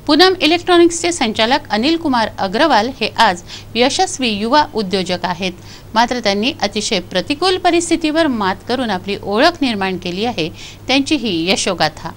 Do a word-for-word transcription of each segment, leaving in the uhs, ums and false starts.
पूनम इलेक्ट्रॉनिक्सचे संचालक अनिल कुमार अग्रवाल हे आज यशस्वी युवा उद्योजक आहेत। मात्र त्यांनी अतिशय प्रतिकूल परिस्थितीवर मात करून आपली ओळख निर्माण केली आहे। त्यांची ही यशोगाथा।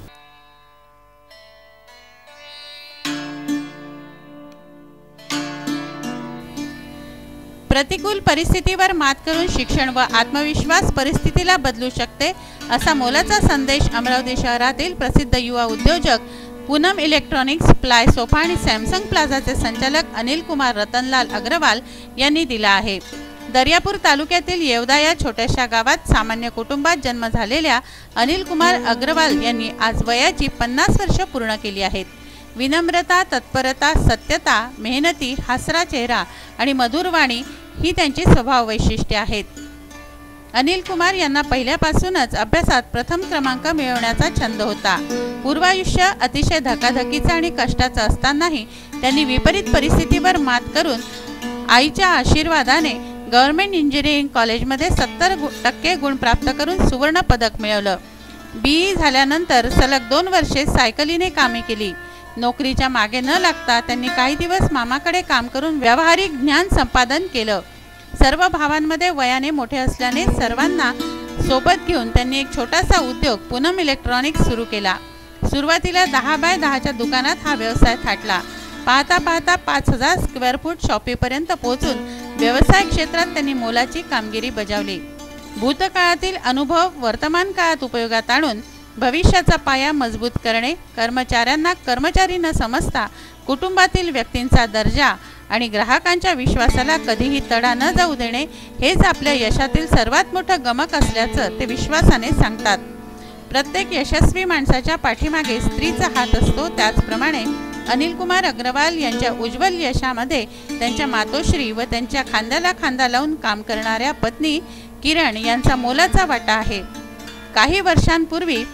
प्रतिकूल परिस्थितीवर मात करून शिक्षण व आत्मविश्वास परिस्थितीला बदलू शकते, असा मोलाचा संदेश अमरावती शहरातील प्रसिद्ध युवा उद्योजक पूनम इलेक्ट्रॉनिक्स, प्लाय सोफा आणि सॅमसंग प्लाझाचे संचालक अनिल कुमार रतनलाल अग्रवाल यांनी दिला आहे। दर्यापूर तालुक्यातील येवदा या छोट्याशा गावात सामान्य कुटुंबात जन्म झालेल्या अनिल कुमार अग्रवाल यांनी आज वयाची पन्नास वर्ष पूर्ण केली आहेत। विनम्रता, तत्परता, सत्यता, मेहनती, हसरा चेहरा आणि मधुर वाणी ही त्यांची स्वभाव वैशिष्ट्ये आहेत। अनिल कुमार यांना पहिल्यापासूनच अभ्यासात प्रथम क्रमांक मिळवण्याचा छंद होता। पूर्वायुष्य अतिशय धकाधकीचं आणि कष्टाचं असतानाही त्यांनी विपरीत परिस्थितीवर मात करून आईच्या आशीर्वादाने गव्हर्नमेंट इंजिनिअरिंग कॉलेजमध्ये सत्तर टक्के गुण प्राप्त करून सुवर्ण पदक मिळवलं। बी ई झाल्यानंतर सलग दोन वर्षे सायकलीने कामे केली। नोकरीच्या मागे न लागता त्यांनी काही दिवस मामाकडे काम करून व्यावहारिक ज्ञान संपादन केलं। सर्व भावांमध्ये वयाने मोठे असल्याने सर्वांना सोबत घेऊन त्यांनी एक छोटासा उद्योग पूनम इलेक्ट्रॉनिक्स सुरू केला। सुरुवातीला दहा बाय दहाच्या दुकानात हा व्यवसाय थाटला। पाहता पाहता पाच हजार स्क्वेअर फूट शॉपीपर्यंत पोहोचून व्यवसाय क्षेत्रात त्यांनी मोलाची कामगिरी बजावली। भूतकाळातील अनुभव वर्तमान काळात उपयोगात आणून भविष्याचा पाया मजबूत करणे, कर्मचाऱ्यांना कर्मचारी न समजता कुटुंबातील व्यक्तींचा दर्जा आणि ग्राहकांच्या विश्वासाला कधीही तडा न जाऊ देणे हेच आपल्या यशातील सर्वात मोठं गमक असल्याचं ते विश्वासाने सांगतात। प्रत्येक यशस्वी माणसाच्या पाठीमागे स्त्रीचा हात असतो, त्याचप्रमाणे अनिल कुमार अग्रवाल यांच्या उज्ज्वल यशामध्ये त्यांच्या मातोश्री व त्यांच्या खांद्याला खांदा लावून काम करणाऱ्या पत्नी किरण यांचा मोलाचा वाटा आहे। काही वर्षांपूर्वी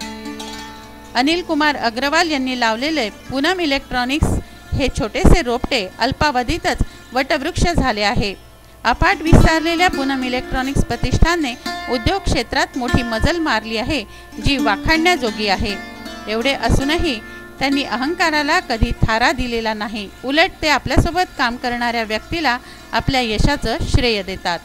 अनिल कुमार अग्रवाल यांनी लावलेले पूनम इलेक्ट्रॉनिक्स हे छोटेसे रोपटे अल्पावधीतच वटवृक्ष झाले आहे। अफाट विस्तारलेल्या पूनम इलेक्ट्रॉनिक्स प्रतिष्ठानने उद्योग क्षेत्रात मोठी मजल मारली आहे, जी वाखाणण्याजोगी आहे। एवढे असूनही त्यांनी अहंकाराला कधी थारा दिलेला नाही, उलट ते आपल्यासोबत काम करणाऱ्या व्यक्तीला आपल्या यशाचं श्रेय देतात।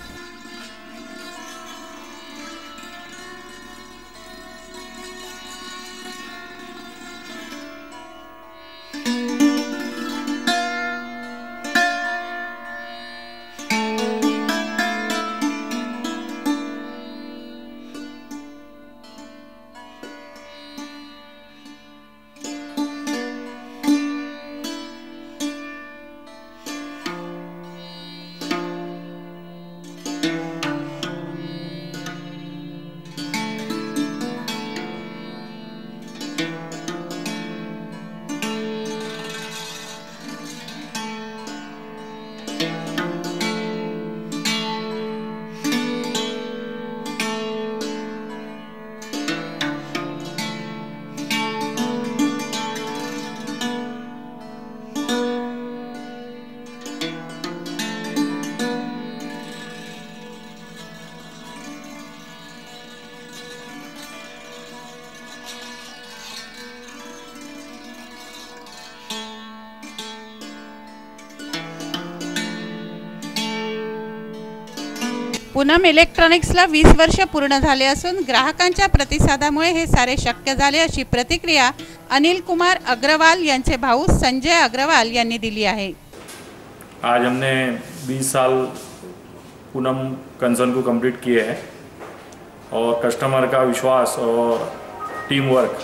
पूनम इलेक्ट्रॉनिक्सला वीस वर्ष पूर्ण झाले असून ग्राहकांच्या प्रतिसादामुळे हे सारे शक्य झाले, अशी प्रतिक्रिया अनिल कुमार अग्रवाल यांचे भाऊ संजय अग्रवाल यांनी दिली आहे। आज हमने बीस साल पूनम कंसर्न को कंप्लीट किए हैं और कस्टमर का विश्वास और टीम वर्क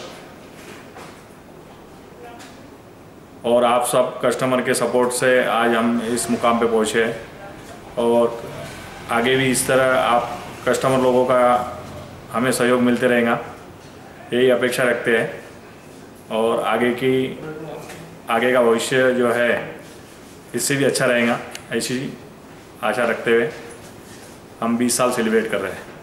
और आप सब कस्टमर के सपोर्ट से आज हम इस मुकाम पे पहुँचे हैं और आगे भी इस तरह आप कस्टमर लोगों का हमें सहयोग मिलते रहेगा, यही अपेक्षा रखते हैं। और आगे की आगे का भविष्य जो है इससे भी अच्छा रहेगा, ऐसी आशा रखते हुए हम बीस साल सेलिब्रेट कर रहे हैं।